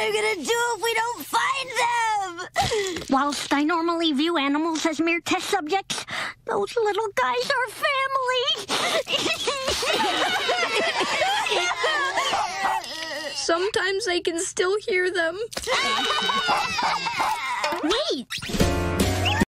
I gonna do if we don't find them? Whilst I normally view animals as mere test subjects, those little guys are family. Sometimes I can still hear them. Wait!